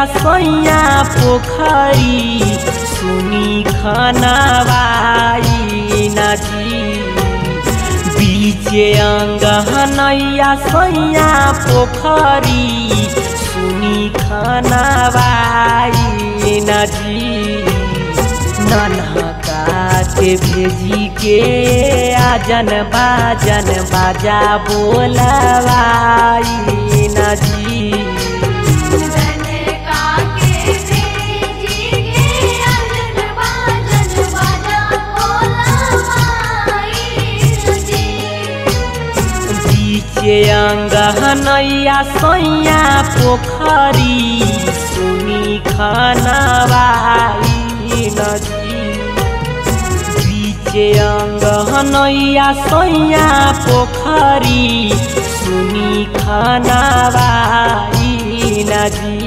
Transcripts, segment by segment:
नैया सैया पोखरी सुनी खनवाई नदी बीचे अंगनैया सैया पोखरी सुनी खनवाई नदी नन्हका के भेजी के आजन बाजा बोलवाई नदी अंगनैया सैया पोखरी सुनी खनवाई नदी बीचे अंगनैया सैया पोखरी सुनी खनवाई नदी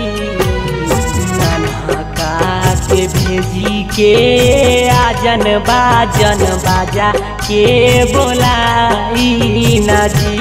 नन्हका के भेजी के आजन बाजा के बोलाई नदी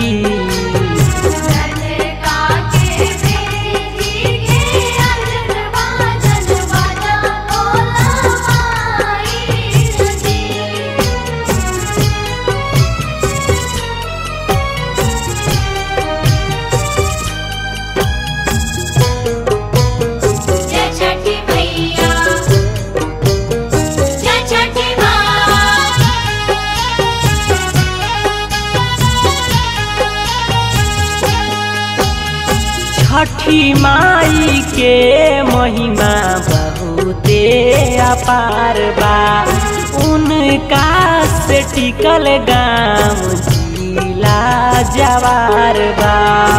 छठी माई के महिमा बहुते अपार बा उनका से टिकल गाँव जिला जवार बा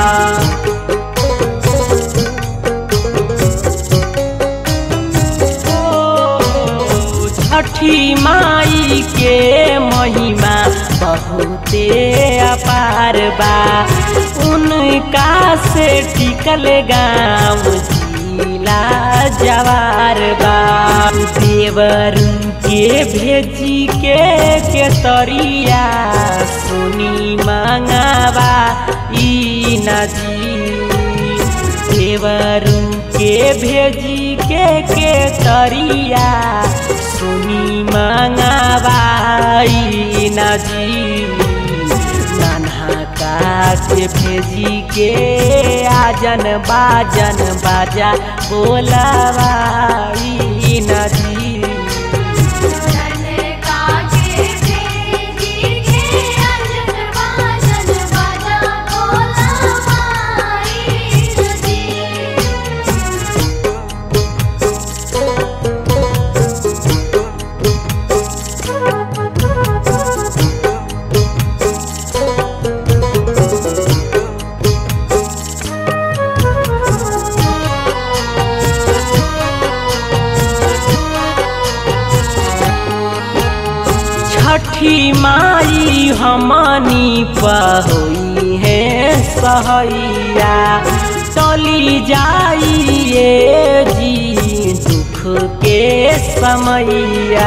छठी माई के महिमा बहुते अपार बा उनका से टिकल गाँव जिला जवार बा देवर के भेजी के केतरिया सुनी मंगवा ई नदी देवर के भेजी के केतरिया सुनी मंगवाई नदी नन्हका के भेजी के आजन बाजा बोलवाई नदी छठी माई हमनी पहोई है सहैया चली जाइए जी दुख के समैया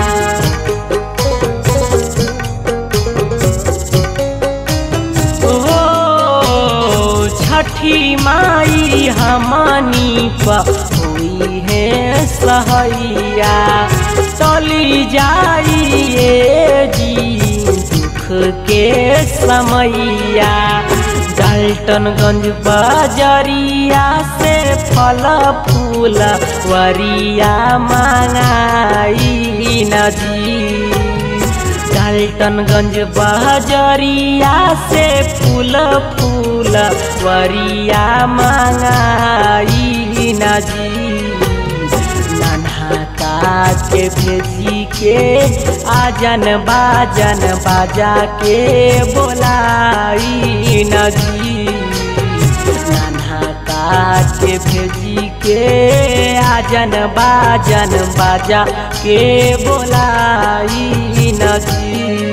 छठी माई हमनी पहोई है सहैया चली जाइए जी दुख के समैया डाल्टनगंज बाजरिया से फल फूल वरिया मंगाई नदी डाल्टनगंज बाजरिया से फूल वरिया मंगाई नदी नन्हका के भेजी के आजन बाजा के बोलाई नदी नन्हका के भेजी के आजन बाजा के बोलाई नदी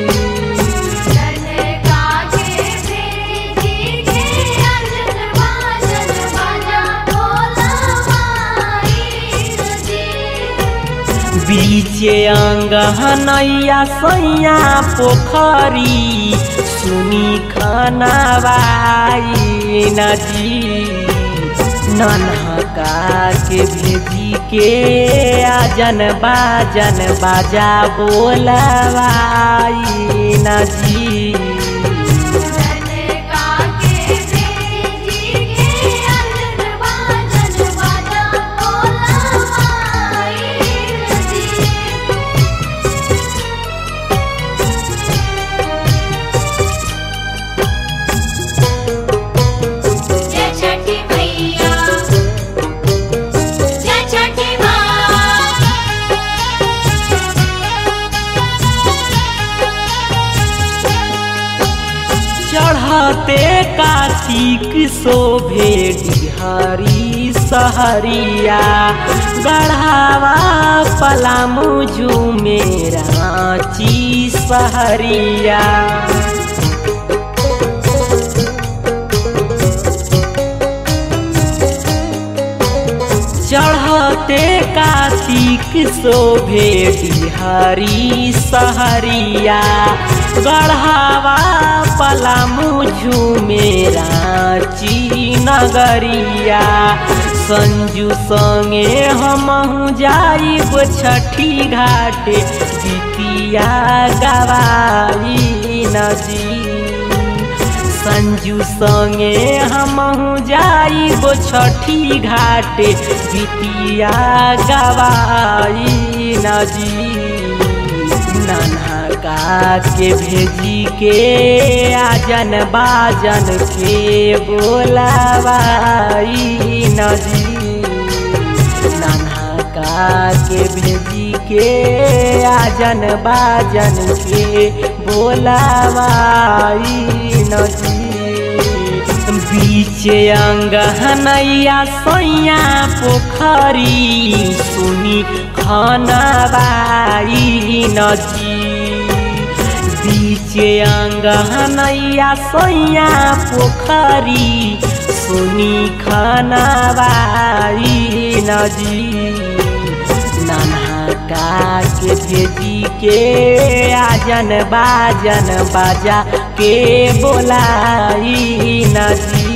बीचे अंगनैया सैया पोखरी सुनी खनवाई नदी नन्हका के भेजी के आजन बाजन बाजा बोलवाई न जी। चढ़ते कार्तिक शोभे डिहरी सहरिया गढ़ावा पलामू झूमे रांची सहरिया। चढ़ते कार्तिक शोभे डिहरी सहरिया गढ़ावा पलामू झूमे रांची नगरिया। संजू संगे हमहु जाइब छठी घाटे गीतिया गवाई न जी। संजू संगे हमहु जाइब छठी घाटे गीतिया गवाई न जी। नन्हका के भेजी के आजन बाजन के बोलवाई न जी। नन्हका के भेजी के आजन बाजन के बोलवाई न जी। बीच अंगहनैया सैया पोखरी सुनी खनवाई न जी। बीच अंगहनैया सैया पोखरी सुनी खनवाई न जी। नन्हका के भेजी के आजन बाजन बाजा के बोलाई न जी।